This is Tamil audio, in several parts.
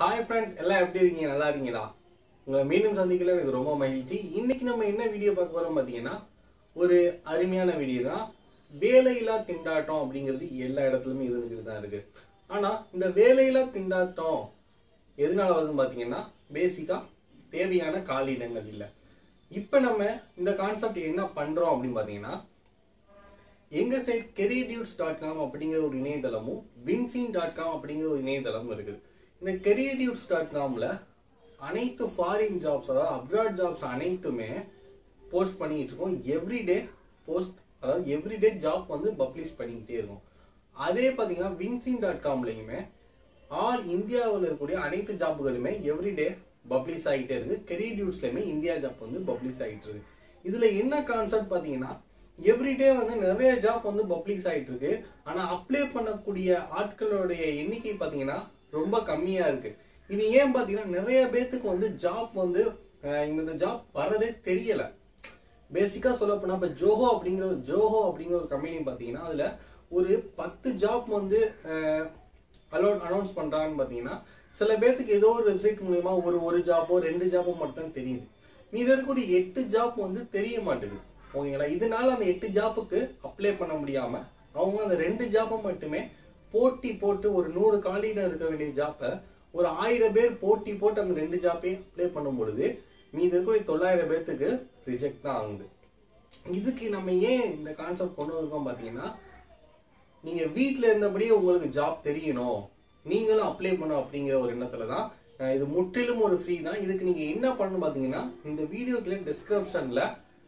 ஹாய் ஃப்ரெண்ட்ஸ், எல்லாம் எப்படி இருக்கீங்க? நல்லா இருக்கீங்களா? உங்களை மீண்டும் சந்திக்கல எனக்கு ரொம்ப மகிழ்ச்சி. இன்னைக்கு நம்ம என்ன வீடியோ பார்க்க போறோம் பார்த்தீங்கன்னா, ஒரு அருமையான வீடியோ தான். வேலையில்லா திண்டாட்டம் அப்படிங்கிறது எல்லா இடத்துலையுமே இருந்துகிட்டு தான் இருக்கு. ஆனா இந்த வேலையில்லா திண்டாட்டம் எதனால வருதுன்னு பார்த்தீங்கன்னா, பேசிக்கா தேவையான காலியிடங்கள் இல்லை. இப்போ நம்ம இந்த கான்செப்ட் என்ன பண்றோம் அப்படின்னு பார்த்தீங்கன்னா, எங்க சைட் careerdudes.com அப்படிங்கிற ஒரு இணையதளமும் vincin.com அப்படிங்கிற ஒரு இணையதளமும் இருக்குது. இந்த careerdudes.comல அனைத்து ஃபாரின் ஜாப்ஸ், அதாவது அப்ராட் ஜாப்ஸ் அனைத்துமே போஸ்ட் பண்ணிட்டு இருக்கோம். எவ்ரிடே போஸ்ட், அதாவது எவ்ரிடே ஜாப் வந்து பப்ளிஷ் பண்ணிக்கிட்டே இருக்கும். அதே பார்த்தீங்கன்னா vincin.comலையுமே ஆல் இந்தியாவில் இருக்கக்கூடிய அனைத்து ஜாப்புகளுமே எவ்ரிடே பப்ளிஷ் ஆகிட்டே இருக்கு. careerdudes-லயுமே இந்தியா ஜாப் வந்து பப்ளிஷ் ஆகிட்டு இருக்கு. இதுல என்ன கான்செப்ட் பார்த்தீங்கன்னா, எவ்ரிடே வந்து நிறைய ஜாப் வந்து பப்ளிஷ் ஆகிட்டு இருக்கு. ஆனா அப்ளை பண்ணக்கூடிய ஆட்களுடைய எண்ணிக்கை பார்த்தீங்கன்னா ரொம்ப கம்மியா இருக்கு. இது ஏன் பார்த்தீங்கன்னா, நிறைய பேத்துக்கு வந்து ஜாப் வந்து இந்த ஜாப் வரதே தெரியல. பேசிக்கா சொல்ல போனா இப்ப ஜோஹோ அப்படிங்கிற ஒரு கம்பெனி பார்த்தீங்கன்னா, அதுல ஒரு 10 ஜாப் வந்து அனௌன்ஸ் பண்றாங்கன்னு பார்த்தீங்கன்னா, சில பேத்துக்கு ஏதோ ஒரு வெப்சைட் மூலமா ஒரு ஜாப்போ 2 ஜாப்போ மட்டும் தெரியுது. மீதி இருக்கக்கூடிய 8 ஜாப் வந்து தெரிய மாட்டேங்குது. ஓகேங்களா? இதனால அந்த 8 ஜாப்புக்கு அப்ளை பண்ண முடியாம அவங்க அந்த 2 ஜாப்பை மட்டுமே போட்டி போட்டு, ஒரு 100 காலியிடம் இருக்க வேண்டிய ஜாப்பை ஒரு 1000 பேர் போட்டி போட்டு அந்த 2 ஜாப்பையும் அப்ளை பண்ணும் பொழுது மீதி இருக்கக்கூடிய 900 பேர்த்துக்கு ரிஜெக்ட் தான் ஆகுது. இதுக்கு நம்ம ஏன் இந்த கான்செப்ட் கொண்டு வந்திருக்கோம் பார்த்தீங்கன்னா, நீங்க வீட்டில் இருந்தபடியே உங்களுக்கு ஜாப் தெரியணும், நீங்களும் அப்ளை பண்ணணும் அப்படிங்கிற ஒரு எண்ணத்துல தான். இது முற்றிலும் ஒரு ஃப்ரீ தான். இதுக்கு நீங்க என்ன பண்ணணும் பார்த்தீங்கன்னா, இந்த வீடியோக்குள்ள டிஸ்கிரிப்ஷன்ல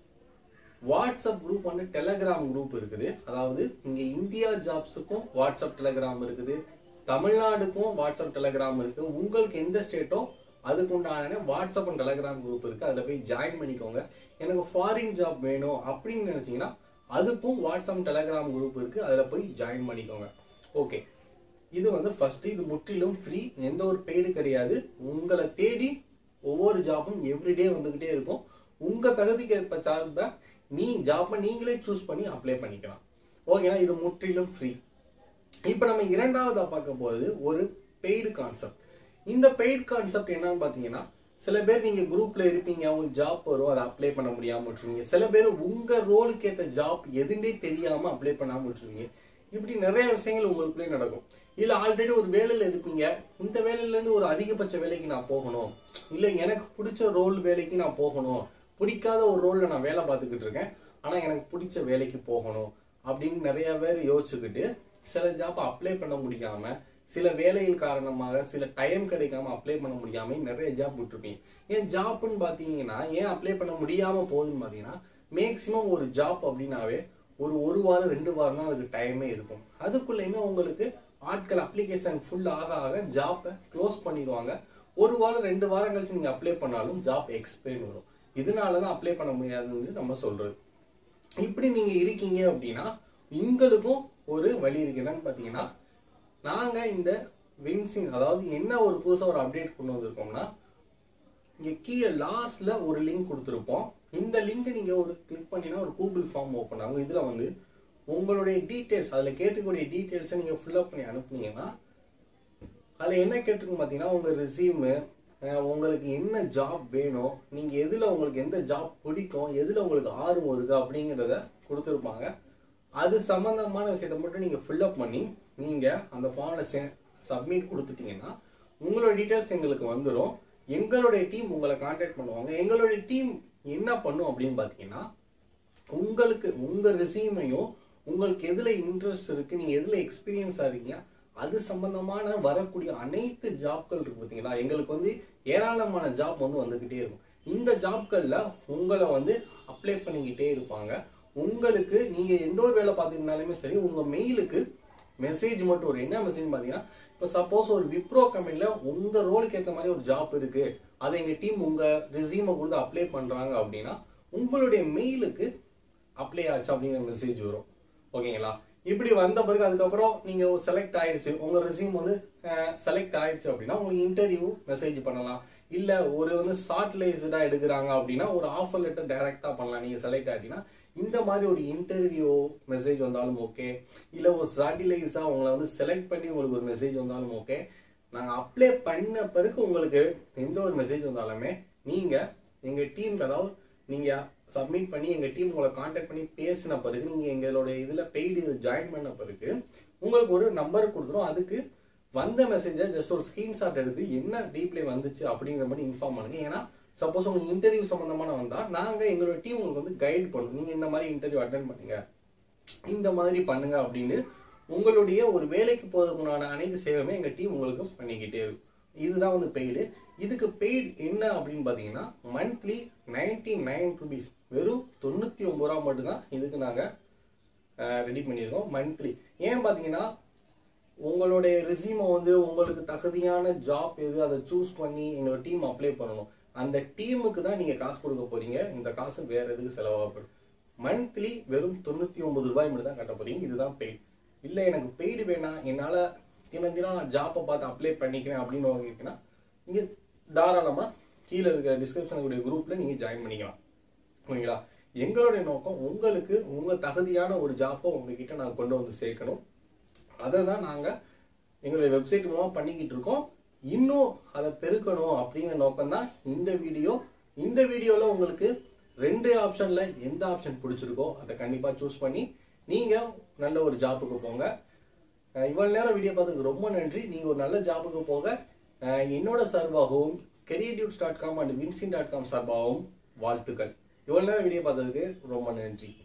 வாட்ஸ்அப் குரூப் வந்து டெலகிராம் குரூப் இருக்குது. அதாவது இங்க இந்தியா ஜாப்ஸுக்கும் வாட்ஸ்அப் டெலகிராம் இருக்குது, தமிழ்நாடுக்கும் வாட்ஸ்அப் டெலகிராம் இருக்கு. உங்களுக்கு எந்த ஸ்டேட்டோ அதுக்குண்டான வாட்ஸ்அப் அண்ட் டெலகிராம் குரூப் இருக்கு. அதுல போய் ஜாயின் பண்ணிக்கோங்க. எனக்கு ஃபாரின் ஜாப் வேணும் அப்படின்னு நினைச்சீங்கன்னா அதுக்கும் வாட்ஸ்அப் டெலகிராம் குரூப் இருக்கு. அதுல போய் ஜாயின் பண்ணிக்கோங்க. ஓகே, இது வந்து ஃபர்ஸ்ட், இது முற்றிலும் ஃப்ரீ, எந்த ஒரு பெய்டு கிடையாது. உங்களை தேடி ஒவ்வொரு ஜாப்பும் எவ்ரிடே வந்துகிட்டே இருக்கும். உங்க தகுதிக்கு ஏற்ப ஜாப்பை நீங்களே சூஸ் பண்ணி அப்ளை பண்ணிக்கலாம். ஓகேனா? இது முற்றிலும் ஃப்ரீ. இப்ப நம்ம இரண்டாவதா பார்க்க போறது ஒரு பெய்டு கான்செப்ட். இந்த பெய்டு கான்செப்ட் என்னன்னு பாத்தீங்கன்னா, சில பேர் நீங்க குரூப்ல இருப்பீங்க, உங்களுக்கு ஜாப் வரும், அதை அப்ளை பண்ண முடியாம விட்டுருவீங்க. சில பேர் உங்க ரோலுக்கு ஏற்ற ஜாப் எதுன்னே தெரியாம அப்ளை பண்ணாம விட்டுருவீங்க. இப்படி நிறைய விஷயங்கள் உங்களுக்குள்ளே நடக்கும். இல்ல ஆல்ரெடி ஒரு வேலையில இருப்பீங்க, இந்த வேலையில இருந்து ஒரு அதிகபட்ச வேலைக்கு நான் போகணும், இல்ல எனக்கு பிடிச்ச ரோல் வேலைக்கு நான் போகணும், பிடிக்காத ஒரு ரோல்ல நான் வேலை பார்த்துக்கிட்டு இருக்கேன், ஆனா எனக்கு பிடிச்ச வேலைக்கு போகணும் அப்படின்னு நிறைய பேர் யோசிச்சுக்கிட்டு சில ஜாப் அப்ளை பண்ண முடியாம, சில வேலைகள் காரணமாக, சில டைம் கிடைக்காம அப்ளை பண்ண முடியாம நிறைய ஜாப் விட்டுருப்பீங்க. ஏன் ஜாப்னு பாத்தீங்கன்னா, ஏன் அப்ளை பண்ண முடியாம போகுதுன்னு பாத்தீங்கன்னா, மேக்சிமம் ஒரு ஜாப் அப்படின்னாவே ஒரு வாரம் 2 வாரம் தான் அதுக்கு டைமே இருக்கும். அதுக்குள்ளயுமே உங்களுக்கு ஆட்கள் அப்ளிகேஷன் ஃபுல் ஆக ஜாப்பை க்ளோஸ் பண்ணிடுவாங்க. 1 வாரம் 2 வாரம் கழிச்சு நீங்க அப்ளை பண்ணாலும் ஜாப் எக்ஸ்பைர் வரும். இதனாலதான் அப்ளை பண்ண முடியாதுன்னு நம்ம சொல்றது. இப்படி நீங்க இருக்கீங்க அப்படின்னா உங்களுக்கும் ஒரு வழி இருக்கு. என்னன்னு பாத்தீங்கன்னா, நாங்க இந்த வின்சின், அதாவது என்ன ஒரு புதுசா ஒரு அப்டேட் கொண்டு வந்திருக்கோம்னா, இங்க கீழே லாஸ்ட்ல ஒரு லிங்க் கொடுத்துருப்போம். இந்த லிங்க் நீங்க ஒரு கிளிக் பண்ணினா ஒரு கூகுள் ஃபார்ம் ஓப்பன் ஆகும். இதுல வந்து உங்களுடைய டீடைல்ஸ், அதுல கேட்கக்கூடிய டீடைல்ஸை நீங்க ஃபில்அப் பண்ணி அனுப்புனீங்கன்னா, அதுல என்ன கேட்டிருக்கும் பாத்தீங்கன்னா, உங்க ரெஸ்யூம், உங்களுக்கு என்ன ஜாப் வேணும், நீங்க எதுல உங்களுக்கு எந்த ஜாப் பிடிக்கும், எதுல உங்களுக்கு ஆர்வம் இருக்கு அப்படிங்கிறத கொடுத்துருப்பாங்க. அது சம்பந்தமான விஷயத்தை மட்டும் நீங்க ஃபில்அப் பண்ணி நீங்க அந்த ஃபார்ம்ல சப்மிட் கொடுத்துட்டீங்கன்னா உங்களோட டீடைல்ஸ் எங்களுக்கு வந்துடும். எங்களுடைய டீம் உங்களை கான்டாக்ட் பண்ணுவாங்க. எங்களுடைய டீம் என்ன பண்ணும் அப்படின்னு பாத்தீங்கன்னா, உங்களுக்கு உங்க ரெஸ்யூமையும், உங்களுக்கு எதுல இன்ட்ரெஸ்ட் இருக்கு, நீங்க எதுல எக்ஸ்பீரியன்ஸா இருக்கீங்க, அது சம்பந்தமான வரக்கூடிய அனைத்து ஜாப்கள் இருக்கு பாத்தீங்களா, எங்களுக்கு வந்து ஏராளமான ஜாப் வந்து வந்துகிட்டே இருக்கும். இந்த ஜாப்கள்ல உங்களை வந்து அப்ளை பண்ணிக்கிட்டே இருப்பாங்க. உங்களுக்கு நீங்க எந்த ஒரு வேலை பார்த்துக்கிட்டாலுமே சரி, உங்க மெயிலுக்கு மெசேஜ் மட்டும் வரும். என்ன மெசேஜ் பாத்தீங்கன்னா, இப்ப சப்போஸ் ஒரு விப்ரோ கம்பெனில உங்க ரோலுக்கு ஏற்ற மாதிரி ஒரு ஜாப் இருக்கு, அதை எங்க டீம் உங்க ரெஸ்யூமை கொடுத்து அப்ளை பண்றாங்க அப்படின்னா உங்களுடைய மெயிலுக்கு அப்ளை ஆச்சு அப்படிங்கிற மெசேஜ் வரும். ஓகேங்களா? இப்படி வந்த பிறகு அதுக்கப்புறம் நீங்க செலக்ட் ஆயிடுச்சு, உங்க ரெஸ்யூம் வந்து செலக்ட் ஆயிடுச்சு அப்படின்னா உங்களுக்கு இன்டர்வியூ மெசேஜ் பண்ணலாம். இல்ல ஒரு வந்து ஷார்ட் லிஸ்டா எடுக்கிறாங்க அப்படின்னா ஒரு ஆஃபர் லெட்டர் டைரக்டா பண்ணலாம். நீங்க செலக்ட் ஆயிட்டீங்கன்னா இந்த மாதிரி ஒரு இன்டர்வியூ மெசேஜ் வந்தாலும் ஓகே, இல்ல ஒரு சாட்டிலைஸா உங்களை வந்து செலக்ட் பண்ணி உங்களுக்கு ஒரு மெசேஜ் வந்தாலும் ஓகே. நாங்கள் அப்ளை பண்ண பிறகு உங்களுக்கு எந்த ஒரு மெசேஜ் வந்தாலுமே நீங்கள் எங்கள் டீம், அதாவது நீங்கள் சப்மிட் பண்ணி எங்கள் டீம் உங்களை கான்டாக்ட் பண்ணி பேசின பிறகு, நீங்கள் எங்களுடைய இதில் பெய்டு ஜாயின் பண்ண பிறகு உங்களுக்கு ஒரு நம்பர் கொடுத்துரும். அதுக்கு வந்த மெசேஜை ஜஸ்ட் ஒரு ஸ்கிரீன்ஷாட் எடுத்து என்ன ரீப்ளை வந்துச்சு அப்படிங்கிற மாதிரி இன்ஃபார்ம் பண்ணுங்க. ஏன்னா சப்போஸ் உங்களுக்கு இன்டர்வியூ சம்பந்தமான வந்தால் நாங்கள் எங்களோட டீம் உங்களுக்கு வந்து கைட் பண்ணுவோம். நீங்கள் இந்த மாதிரி இன்டர்வியூ அட்டென்ட் பண்ணுங்க, இந்த மாதிரி பண்ணுங்க அப்படின்னு உங்களுடைய ஒரு வேலைக்கு போகிறதுக்குண்டான அனைத்து சேவையுமே எங்கள் டீம் உங்களுக்கு பண்ணிக்கிட்டே இருக்கும். இதுதான் வந்து பெய்டு. இதுக்கு பெய்டு என்ன அப்படின்னு பார்த்தீங்கன்னா மந்த்லி 99 rupees, வெறும் 99 ரூபா மட்டும்தான் இதுக்கு நாங்கள் ரெடி பண்ணியிருக்கோம் மந்த்லி. ஏன் பார்த்தீங்கன்னா உங்களுடைய ரெஸ்யூமை வந்து உங்களுக்கு தகுதியான ஜாப் எது அதை சூஸ் பண்ணி எங்களோட டீம் அப்ளை பண்ணணும். அந்த டீமுக்கு தான் நீங்கள் காசு கொடுக்க போறீங்க. இந்த காசு வேற எதுக்கு செலவாகப்படும். மந்த்லி வெறும் 99 ரூபாய் மட்டும் தான் கட்ட போறீங்க. இதுதான் பெய்டு. இல்லை எனக்கு பெய்டு வேணாம், என்னால் தினம் நான் ஜாப்பை பார்த்து அப்ளை பண்ணிக்கிறேன் அப்படின்னு வாங்கிக்கிங்கன்னா நீங்கள் தாராளமாக கீழே இருக்க டிஸ்கிரிப்ஷனுடைய குரூப்பில் நீங்கள் ஜாயின் பண்ணிக்கலாம். ஓகேங்களா? எங்களுடைய நோக்கம் உங்களுக்கு உங்கள் தகுதியான ஒரு ஜாப்பை உங்ககிட்ட நாங்கள் கொண்டு வந்து சேர்க்கணும். அதை தான் நாங்கள் எங்களுடைய வெப்சைட் மூலமாக பண்ணிக்கிட்டு இருக்கோம். இன்னும் அதை பெருக்கணும் அப்படிங்கிற நோக்கம் தான் இந்த வீடியோ. இந்த வீடியோவில் உங்களுக்கு 2 ஆப்ஷனில் எந்த ஆப்ஷன் பிடிச்சிருக்கோ அதை கண்டிப்பாக சூஸ் பண்ணி நீங்கள் நல்ல ஒரு ஜாப்புக்கு போங்க. இவ்வளவு நேரம் வீடியோ பார்த்ததுக்கு ரொம்ப நன்றி. நீங்கள் ஒரு நல்ல ஜாப்புக்கு போக என்னோட சார்பாகவும் creatives.com and vincent.com சார்பாகவும் வாழ்த்துக்கள். இவ்வளவு நேரம் வீடியோ பார்த்ததுக்கு ரொம்ப நன்றி.